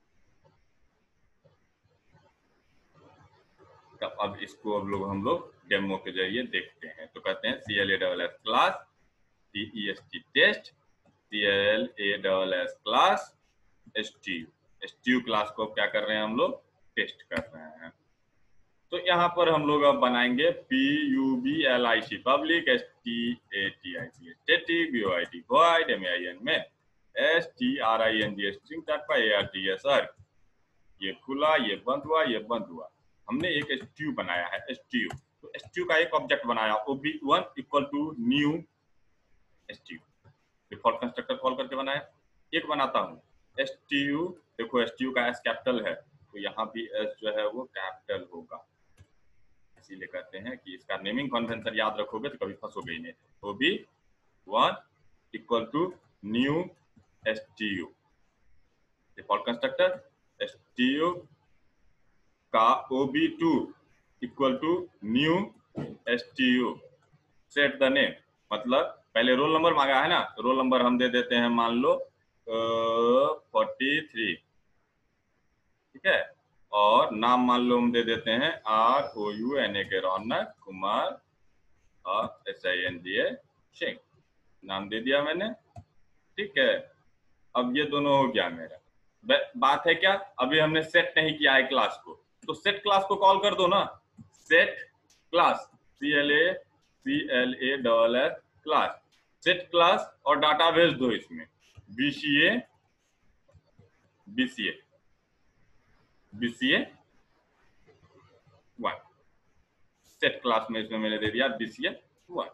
तब अब इसको अब लोग हम लोग डेमो के जरिए देखते हैं। तो कहते हैं C L A double S class T E S T test, C L A double S class STU, STU class को क्या कर रहे हैं हम लोग, टेस्ट कर रहे हैं। तो यहाँ पर हम लोग अब बनाएंगे P U B L I C, public S T A T I C static, B O I T void, M I N में, S T R I N G string type का, A R T S R, ये खुला, ये बंद हुआ, ये बंद हुआ। हमने एक एसटीयू बनाया है, एसटीयू, तो एसटीयू का एक ऑब्जेक्ट बनाया, OB one equal to new STU, default constructor call करके बनाया। एक बनाता हूँ एसटीयू, देखो एसटीयू का एस कैपिटल है तो यहाँ भी एस जो है वो कैपिटल होगा, इसीलिए कहते हैं कि इसका नेमिंग कन्वेंशन याद रखोगे तो कभी फंसोगे ही नहीं। OB one equal to new STU, default constructor STU का OB two equal to new STU, set the name, मतलब पहले रोल नंबर मांगा है ना, तो रोल नंबर हम दे देते हैं मान लो फोर्टी थ्री, ठीक है, और नाम मान लो हम दे देते हैं R O U N A K Raunak Kumar और S I N G A Singh, नाम दे दिया मैंने, ठीक है। अब ये दोनों हो गया मेरा। बात है क्या, अभी हमने सेट नहीं किया है क्लास को, तो सेट क्लास को कॉल कर दो ना, set class C L A C L A double S class, set class और डाटा भेज दो इसमें, BCA BCA BCA one, set class में इसमें मैंने दे दिया बीसीए वन।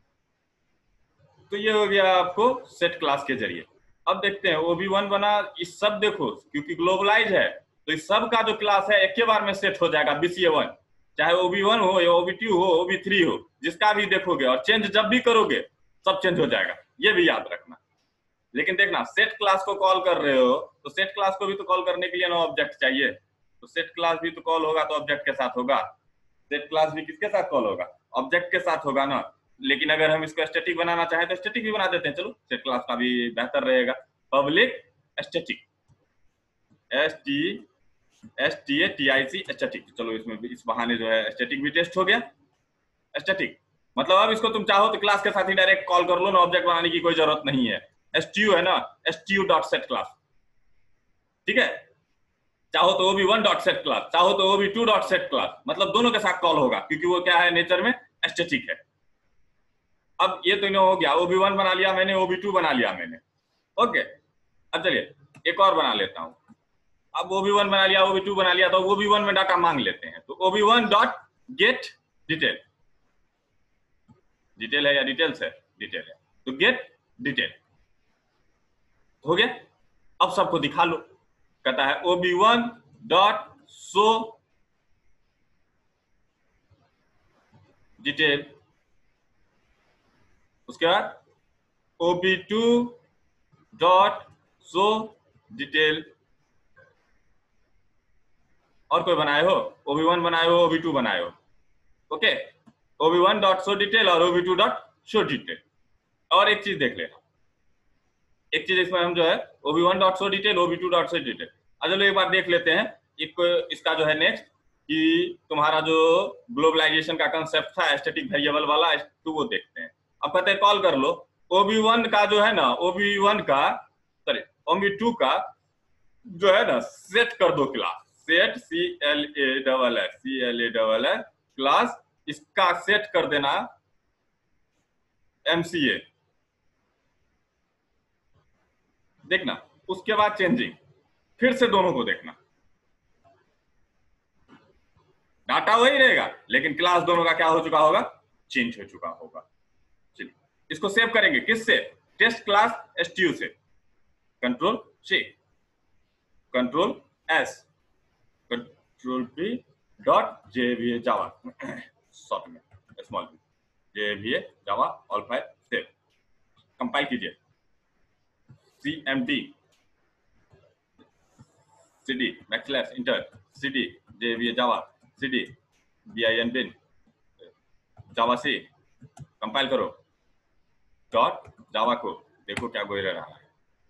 तो ये हो गया आपको सेट क्लास के जरिए। अब देखते हैं ओबी वन बना, इस सब देखो क्योंकि ग्लोबलाइज है तो इस सब का जो क्लास है एक के बार में सेट हो जाएगा बीसीए वन, चाहे ओ बी वन हो या ओ बी टू हो, ओ बी थ्री हो, जिसका भी देखोगे और चेंज जब भी करोगे सब चेंज हो जाएगा, ये भी याद रखना। लेकिन देखना, सेट क्लास को कॉल कर रहे हो तो सेट क्लास को भी तो कॉल करने के लिए ना ऑब्जेक्ट चाहिए, तो सेट क्लास भी तो कॉल होगा तो ऑब्जेक्ट के साथ होगा। सेट क्लास भी किसके साथ कॉल होगा? ऑब्जेक्ट के साथ होगा ना। लेकिन अगर हम इसको स्टैटिक बनाना चाहें तो स्टैटिक भी बना देते हैं, चलो सेट क्लास का भी बेहतर रहेगा। Public static, S T S T A T I C static, चलो इसमें भी इस बहाने जो है स्टैटिक भी टेस्ट हो गया। स्टैटिक मतलब अब इसको तुम चाहो तो क्लास के साथ ही डायरेक्ट कॉल कर लो ना, ऑब्जेक्ट बनाने की कोई जरूरत नहीं है। एसटीयू है ना, एसटीयू डॉट सेट क्लास, ठीक है। चाहो तो OB one dot set class, चाहो तो OB two dot set class, मतलब दोनों के साथ कॉल होगा, क्योंकि वो क्या है नेचर में स्टैटिक है। अब ये तो इन्हें हो गया, ओबी वन बना लिया मैंने, ओबी टू बना लिया मैंने, ओके। अब चलिए एक और बना लेता हूं। अब ओबी वन बना लिया, ओबी टू बना लिया, तो ओबी वन में डाटा मांग लेते हैं, तो OB one dot get detail, detail है या डिटेल्स है? डिटेल है, तो गेट डिटेल हो गया। अब सबको दिखा लो, कहता है OB one dot show detail, उसके बाद OB two dot show detail. और कोई बनाए हो? ओबी वन बनाए हो, ओबी टू बनाए हो, okay. OB one dot show detail और OB two dot show detail. और एक चीज देख लेना, एक चीज इसमें हम जो है OB one dot show detail, OB two dot show detail, चलो एक बार देख लेते हैं। एक इसका जो है नेक्स्ट कि तुम्हारा जो ग्लोबलाइजेशन का कंसेप्ट था स्टैटिक वेरिएबल वाला, तो वो देखते हैं। अब कहते हैं कॉल कर लो ओबी वन का जो है ना, ओबी वन का सॉरी ओबी टू का जो है ना सेट कर दो class, set C L A double S C L A double S class, इसका सेट कर देना एमसीए, देखना। उसके बाद चेंजिंग, फिर से दोनों को देखना, डाटा वही रहेगा लेकिन क्लास दोनों का क्या हो चुका होगा? चेंज हो चुका होगा। चलिए इसको सेव करेंगे किससे? टेस्ट क्लास एसटीयू से, control C, control S, control P dot JVA java, short में small P, JVA java all file save, compile कीजिए। C M D cd backslash enter cd JVA java cd bin bin java C, compile करो, dot java को देखो क्या कोई रहा है,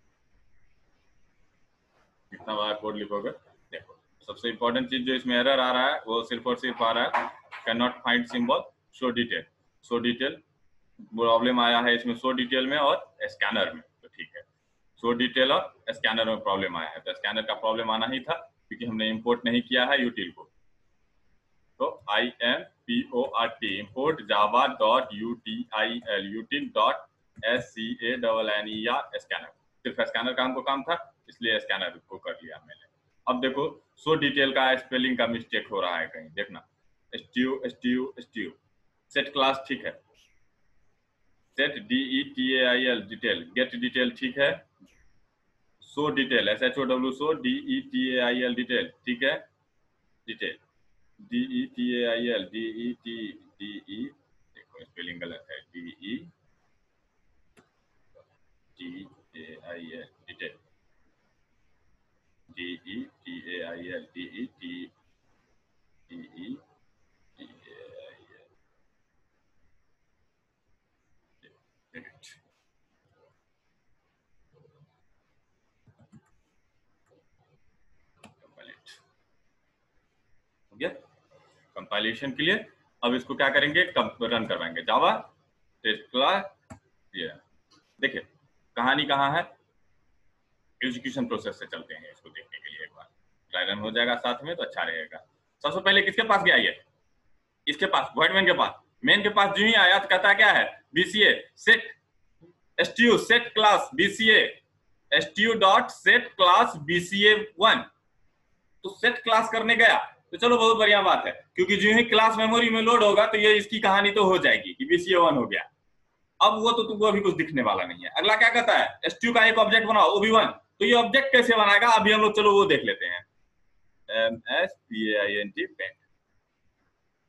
कितना बड़ा कोड लिखोगे देखो। सबसे इंपॉर्टेंट चीज जो इसमें एरर आ रहा है वो सिर्फ और सिर्फ आ रहा है can not find symbol show detail, show detail problem आया है इसमें, शो डिटेल में और स्कैनर में, तो ठीक है शो डिटेल और स्कैनर में प्रॉब्लम आया है, तो स्कैनर का प्रॉब्लम आना ही था क्योंकि हमने इंपोर्ट नहीं किया है यूटिल को। तो I M P O R T import java dot U T I L util dot S C A double N E R scanner, सिर्फ स्कैनर का हमको काम था इसलिए स्कैनर को कर लिया मैंने। अब देखो शो डिटेल का स्पेलिंग का मिस्टेक हो रहा है कहीं, देखना एसटीयू एसटीयू एसटीयू, सेट क्लास ठीक है, set D E T A I L detail, get detail ठीक है, show detail S H O W show D E T A I L detail ठीक है, detail D E T A I L D E T D E, देखो spelling गलत है, D E T A I L detail, D E T A I L D E T D E T A I L, compilation के लिए अब इसको क्या करेंगे, run करवाएंगे जावा टेस्ट क्लास। ये देखिए कहानी कहाँ है, एग्जीक्यूशन प्रोसेस से चलते हैं इसको देखने के लिए, एक बार ट्राई रन हो जाएगा साथ में तो अच्छा रहेगा। सबसे पहले किसके पास गया ये, इसके पास वॉइड मेन के पास, मेन के पास जो ही आया तो कहता क्या है BCA set STU set class BCA STU dot set class BCA one, तो सेट क्लास करने गया तो चलो बहुत बढ़िया बात है, क्योंकि जो ही क्लास मेमोरी में लोड होगा तो ये इसकी कहानी तो हो जाएगी कि बीसीए वन हो गया। अब वो तो तुमको अभी कुछ दिखने वाला नहीं है। अगला क्या कहता है, एसटीयू का एक ऑब्जेक्ट बनाओ ओबी वन, तो ये ऑब्जेक्ट कैसे बनाएगा अभी हम लोग चलो वो देख लेते हैं। M S P A I N T paint,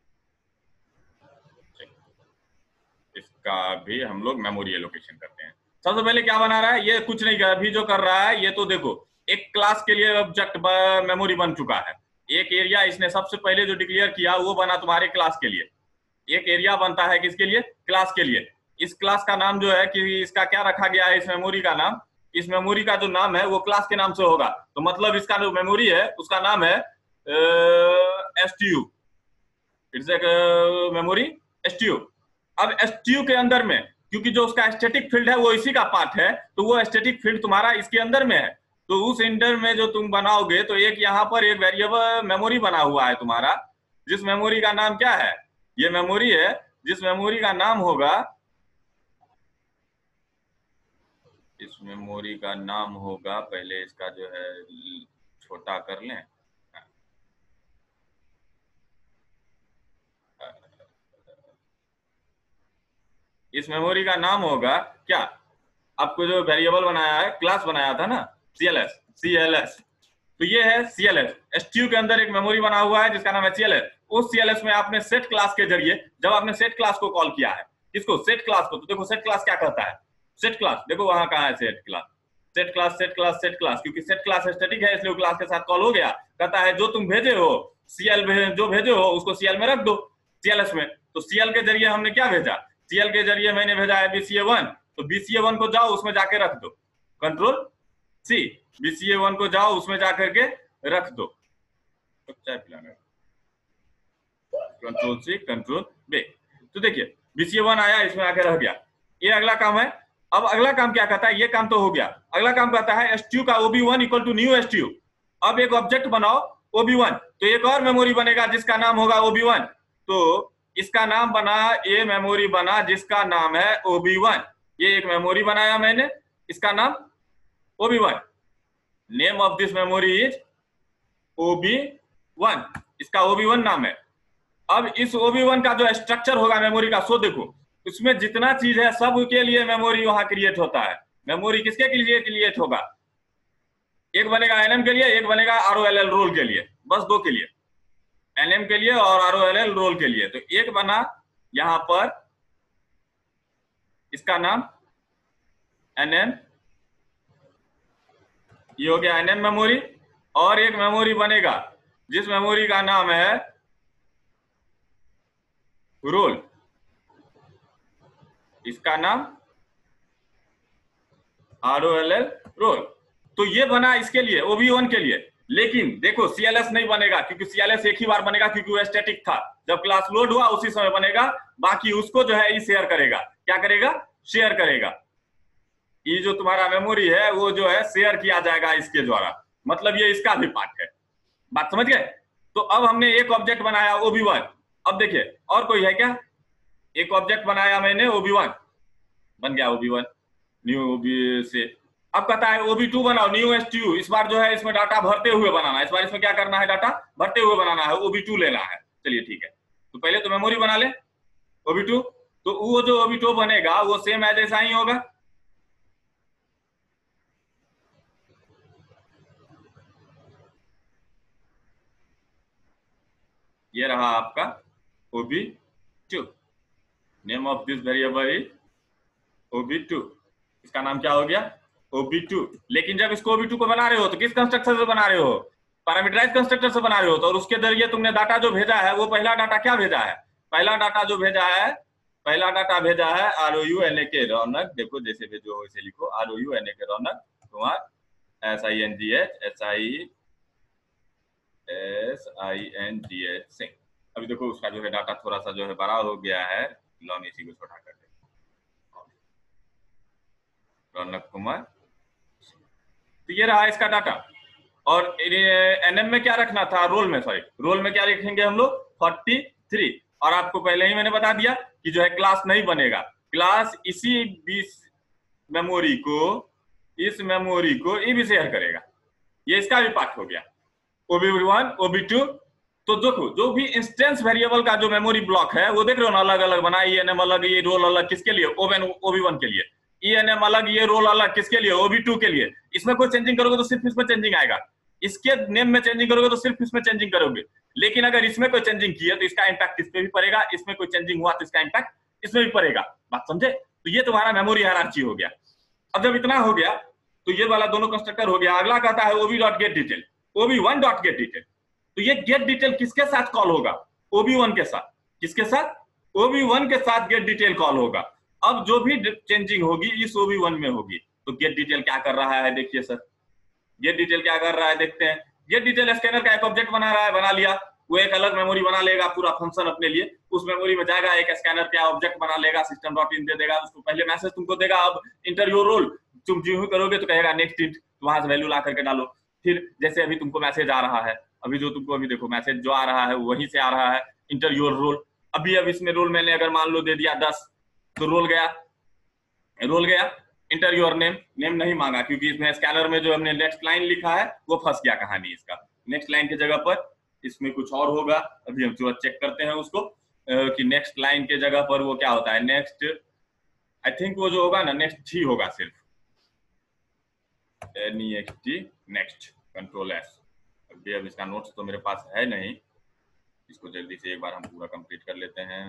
का भी हम लोग मेमोरी एलोकेशन करते हैं। सबसे पहले क्या बना रहा है, ये कुछ नहीं कर, अभी जो कर रहा है ये तो देखो एक क्लास के लिए ऑब्जेक्ट मेमोरी बन चुका है। एक एरिया इसने सबसे पहले जो डिक्लेयर किया वो बना तुम्हारे क्लास के लिए। एक एरिया बनता है किसके लिए, क्लास के लिए। इस क्लास का नाम जो है कि इसका क्या रखा गया है, इस मेमोरी का नाम, इस मेमोरी का जो नाम है वो क्लास के नाम से होगा। तो मतलब इसका जो मेमोरी है उसका नाम है एस टी यू, इट्स एक मेमोरी एस टी यू। अब एस टी यू के अंदर में क्योंकि जो उसका स्टैटिक फील्ड है वो इसी का पार्ट है, तो वो स्टैटिक फील्ड तुम्हारा इसके अंदर में है। तो उस इंटर में जो तुम बनाओगे तो एक यहाँ पर एक वेरिएबल मेमोरी बना हुआ है तुम्हारा, जिस मेमोरी का नाम क्या है, ये मेमोरी है जिस मेमोरी का नाम होगा, इस मेमोरी का नाम होगा, पहले इसका जो है छोटा कर लें, इस मेमोरी का नाम होगा क्या, आपको जो वेरिएबल बनाया है, क्लास बनाया था ना C L S, C L S, तो ये है C L S. S T U के अंदर एक मेमोरी बना हुआ है जिसका नाम है सी एल एस। उस सी एल एस में आपने सेट क्लास के जरिए जब आपने सेट क्लास को कॉल किया है, किसको, सेट क्लास को, तो देखो सेट क्लास क्या कहता है, सेट क्लास देखो वहां कहा है set class, set class set class set class, क्योंकि सेट क्लास स्टैटिक है इसलिए क्लास के साथ कॉल हो गया। कहता है जो तुम भेजे हो सीएल जो भेजे हो उसको सीएल में रख दो, सीएलएस में। तो सीएल के जरिए हमने क्या भेजा, सीएल के जरिए मैंने भेजा है बीसीए वन, तो बीसीए वन को जाओ उसमें जाके रख दो, कंट्रोल सी, बीसीए वन को जाओ उसमें जाकर के रख दो, तो चाय पिलाना, कंट्रोल सी कंट्रोल बे। तो देखिए बीसीए वन आया इसमें आके रह गया, ये अगला काम है। अब अगला काम क्या कहता है, ये काम तो हो गया, अगला काम कहता है एस टी यू का OB one equal to new S T U. अब एक ऑब्जेक्ट बनाओ ओबी वन, तो एक और मेमोरी बनेगा जिसका नाम होगा ओबी वन। तो इसका नाम बना, ये मेमोरी बना जिसका नाम है ओबी वन, ये एक मेमोरी बनाया मैंने, इसका नाम OB one, name of this memory is OB one, इसका ओबी वन नाम है। अब इस ओबी वन का जो स्ट्रक्चर होगा मेमोरी का, सो देखो उसमें जितना चीज है सब के लिए मेमोरी वहां क्रिएट होता है। मेमोरी किसके के लिए क्रिएट होगा, एक बनेगा एनएम के लिए, एक बनेगा आरओएलएल रोल के लिए, बस दो के लिए, एनएम के लिए और आरओएलएल रोल के लिए। तो एक बना यहां पर, इसका नाम एनएम, ये हो गया एनएम मेमोरी। और एक मेमोरी बनेगा जिस मेमोरी का नाम है रोल, इसका नाम आरओएलएल रोल। तो ये बना इसके लिए ओबी वन के लिए, लेकिन देखो सीएलएस नहीं बनेगा क्योंकि सीएलएस एक ही बार बनेगा क्योंकि वो स्टैटिक था, जब क्लास लोड हुआ उसी समय बनेगा, बाकी उसको जो है ये शेयर करेगा, क्या करेगा, शेयर करेगा। ये जो तुम्हारा मेमोरी है वो जो है शेयर किया जाएगा इसके द्वारा, मतलब ये इसका भी पार्ट है, बात समझ गए। तो अब हमने एक ऑब्जेक्ट बनाया ओबी वन, अब देखिए और कोई है क्या, एक ऑब्जेक्ट बनाया मैंने ओबी वन, बन गया ओबी वन न्यू ओबी से। अब कहता है ओबी टू बनाओ न्यू एस टी यू, इस बार जो है इसमें डाटा भरते हुए बनाना है, इस बार इसमें क्या करना है, डाटा भरते हुए बनाना है, ओबी टू लेना है। चलिए ठीक है, तो पहले तो मेमोरी बना ले ओबी टू, तो वो जो ओबी टू बनेगा वो सेम एज ऐसा ही होगा, ये रहा आपका OB two, name of this variable is OB two, इसका नाम क्या हो गया ओबी टू। लेकिन जब इसको ओबी टू को बना रहे हो तो किस कंस्ट्रक्टर से बना रहे हो, पैरामीटराइज कंस्ट्रक्टर से बना रहे हो, तो और उसके जरिए तुमने डाटा जो भेजा है वो पहला डाटा क्या भेजा है, पहला डाटा जो भेजा है, पहला डाटा भेजा है R O U N A K Raunak, देखो जैसे भेजो हो इसे लिखो, R O U N A K Raunak Kumar, S I N G H S I S I N G H Singh. अभी देखो उसका जो है डाटा थोड़ा सा जो है बड़ा हो गया है, लॉन इसी को छोटा कर दे, रौनक कुमार, तो ये रहा इसका डाटा। और एनएम में क्या रखना था, रोल में, सॉरी रोल में क्या लिखेंगे हम लोग फोर्टी थ्री। और आपको पहले ही मैंने बता दिया कि जो है क्लास नहीं बनेगा, क्लास इसी बीस मेमोरी को, इस मेमोरी को ये भी शेयर करेगा, ये इसका भी पार्ट हो गया ओबी वन ओबी टू। तो देखो जो भी इंस्टेंस वेरिएबल का जो मेमोरी ब्लॉक है वो देख रहे हो ना, अलग अलग बना, ई एन एम अलग, ये रोल अलग, किसके लिए, ओवन ओबी वन के लिए, ई एन एम अलग, ये रोल अलग, किसके लिए, ओबी टू के लिए। इसमें कोई चेंजिंग करोगे तो सिर्फ इसमें चेंजिंग आएगा, इसके नेम में चेंजिंग करोगे तो सिर्फ इसमें चेंजिंग करोगे, लेकिन अगर इसमें कोई चेंजिंग की है तो इसका इंपैक्ट इस पे भी पड़ेगा, इसमें कोई चेंजिंग हुआ तो इसका इंपैक्ट इसमें भी पड़ेगा। बात समझे? तो ये तुम्हारा मेमोरी हायरार्की हो गया। अब जब इतना हो गया तो ये वाला दोनों कंस्ट्रक्टर हो गया। अगला कहता है OB dot get detail, OB one dot get detail. तो ये गेट डिटेल किसके साथ कॉल होगा? ओबी वन के साथ। किसके साथ? ओबी वन के साथ गेट डिटेल कॉल होगा। अब जो भी चेंजिंग होगी इस ओबी वन में होगी। तो गेट डिटेल क्या कर रहा है? देखिए सर, गेट डिटेल क्या कर रहा है, देखते हैं। गेट डिटेल स्कैनर का एक ऑब्जेक्ट बना रहा है, बना लिया। वो एक अलग मेमोरी बना लेगा पूरा फंक्शन अपने लिए। उस मेमोरी में जाएगा, एक स्कैनर का ऑब्जेक्ट बना लेगा, सिस्टम डॉट इन दे देगा, उसको पहले मैसेज तुमको देगा, अब इंटर योर रोल। तुम जो करोगे तो कहेगा नेक्स्ट इंट, वहां से वैल्यू ला करके डालो। फिर जैसे अभी तुमको मैसेज आ रहा है, अभी जो तुमको अभी देखो मैसेज जो आ रहा है वहीं से आ रहा है, इंटर योर रोल। अभी अब इसमें रोल मैंने अगर मान लो दे दिया दस, तो रोल गया, रोल गया। इंटर योर नेम, नेम नहीं मांगा क्योंकि इसमें स्कैनर में जो हमने नेक्स्ट लाइन लिखा है वो फंस गया कहानी इसका। नेक्स्ट लाइन की जगह पर इसमें कुछ और होगा। अभी हम जो चेक करते हैं उसको कि नेक्स्ट लाइन के जगह पर वो क्या होता है, नेक्स्ट, आई थिंक वो जो होगा ना नेक्स्ट ही होगा, सिर्फ नेक्स्ट नेक्स्ट कंट्रोल एस। अभी अब इसका नोट्स तो मेरे पास है नहीं, इसको जल्दी से एक बार हम पूरा कंप्लीट कर लेते हैं।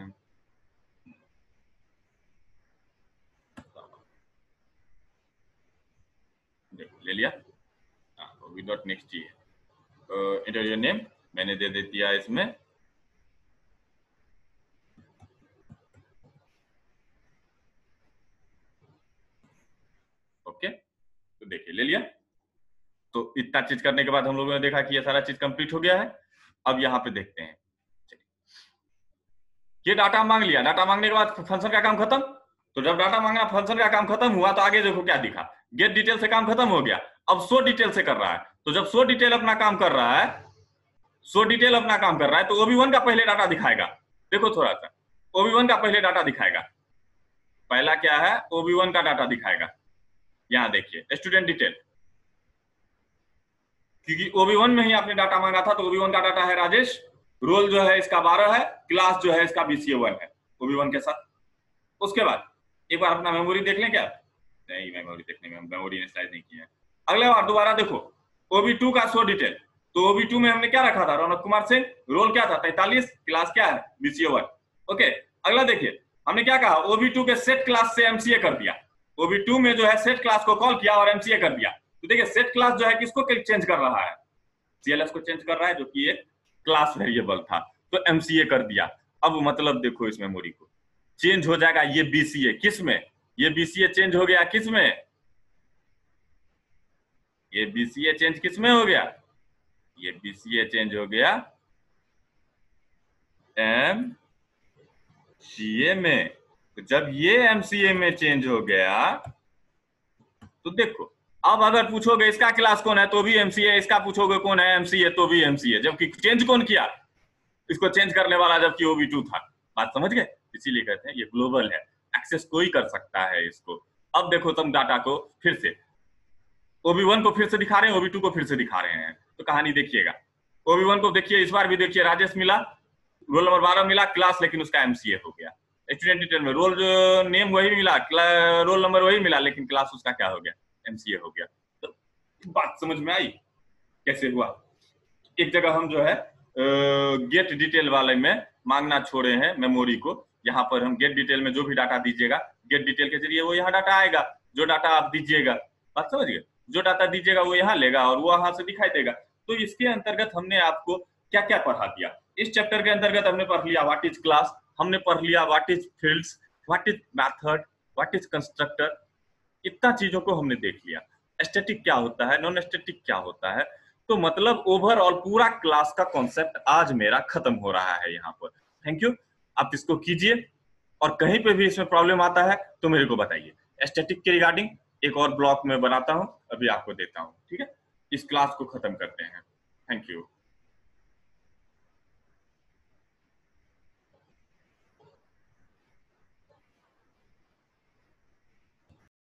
देखो ले लिया, वी डॉट नेक्स्ट ही है। इंटर योर नेम मैंने दे दे दिया इसमें। ओके, तो देखिए ले लिया। तो इतना चीज करने के बाद हम लोगों ने देखा कि ये सारा चीज कंप्लीट हो गया है। अब यहाँ पे देखते हैं, ये डाटा मांग लिया। डाटा मांगने के बाद फंक्शन का काम खत्म। तो जब डाटा मांगना फंक्शन का काम खत्म हुआ तो आगे देखो क्या दिखा, गेट डिटेल से काम खत्म हो गया। अब शो डिटेल से कर रहा है। तो जब शो डिटेल अपना काम कर रहा है, शो डिटेल अपना काम कर रहा है तो ओबी वन का पहले डाटा दिखाएगा। देखो थोड़ा सा, ओबी वन का पहले डाटा दिखाएगा। पहला क्या है, ओबी वन का डाटा दिखाएगा। यहां देखिए स्टूडेंट डिटेल, क्योंकि ओबी वन में ही आपने डाटा मांगा था तो ओबी वन का डाटा है राजेश। रोल जो है इसका बारह है, क्लास जो है इसका बीसीए वन है ओबी वन के साथ। उसके बाद एक बार अपना मेमोरी देख लें क्या? नहीं, मेमोरी देखने में मेमोरी इनिशियलाइज नहीं किया है। अगले बार दोबारा देखो ओबी टू का शो डिटेल। तो ओबी टू में हमने क्या रखा था, रौनक कुमार सिंह, रोल क्या था तैंतालीस, क्लास क्या है बीसीए वन। ओके, अगला देखिए हमने क्या कहा, ओबी टू के सेट क्लास से एमसीए कर दिया। ओबी टू में जो है सेट क्लास को कॉल किया और एमसीए कर दिया। तो देखिए सेट क्लास जो है किसको चेंज कर रहा है, सीएलएस को चेंज कर रहा है जो कि एक क्लास वेरिएबल था, तो एमसीए कर दिया। अब मतलब देखो इस मेमोरी को चेंज हो जाएगा, ये बीसीए किस में, ये बीसीए चेंज हो गया किस में, ये बीसीए चेंज किस में हो गया, ये बीसीए चेंज हो गया एमसीए में। तो जब ये एमसीए में चेंज हो गया तो देखो अब अगर पूछोगे इसका क्लास कौन है तो भी एमसीए, इसका पूछोगे कौन है एमसीए तो भी एमसीए, जबकि चेंज कौन किया, इसको चेंज करने वाला जबकि ओबी टू था। बात समझ गए? इसीलिए कहते हैं ये ग्लोबल है, एक्सेस कोई कर सकता है इसको। अब देखो तुम डाटा को फिर से ओबी वन को फिर से दिखा रहे हैं, ओबी टू को फिर से दिखा रहे हैं। तो कहानी देखिएगा, ओबी वन को देखिए इस बार भी देखिए, राजेश मिला, रोल नंबर बारह मिला, क्लास लेकिन उसका एमसीए हो गया। स्टूडेंट डिटेल में रोल जो नेम वही मिला, रोल नंबर वही मिला, लेकिन क्लास उसका क्या हो गया, एमसीए हो गया। तो बात समझ में आई कैसे हुआ? एक जगह हम जो है गेट डिटेल वाले में मांगना छोड़े हैं मेमोरी को। यहाँ पर हम गेट डिटेल में जो भी डाटा दीजिएगा, गेट डिटेल के जरिए वो यहाँ डाटा आएगा। जो डाटा आप दीजिएगा, बात समझ गए, जो डाटा दीजिएगा वो यहाँ लेगा और वो वहां से दिखाई देगा। तो इसके अंतर्गत हमने आपको क्या क्या पढ़ा दिया। इस चैप्टर के अंतर्गत हमने पढ़ लिया व्हाट इज क्लास, हमने पढ़ लिया what is fields, what is method, what is constructor. इतना चीजों को हमने देख लिया। स्टैटिक क्या होता है, नॉन स्टैटिक क्या होता है। तो मतलब ओवरऑल पूरा क्लास का कॉन्सेप्ट आज मेरा खत्म हो रहा है यहाँ पर। थैंक यू, आप इसको कीजिए और कहीं पे भी इसमें प्रॉब्लम आता है तो मेरे को बताइए। स्टैटिक के रिगार्डिंग एक और ब्लॉक में बनाता हूँ, अभी आपको देता हूँ, ठीक है। इस क्लास को खत्म करते हैं। Thank you.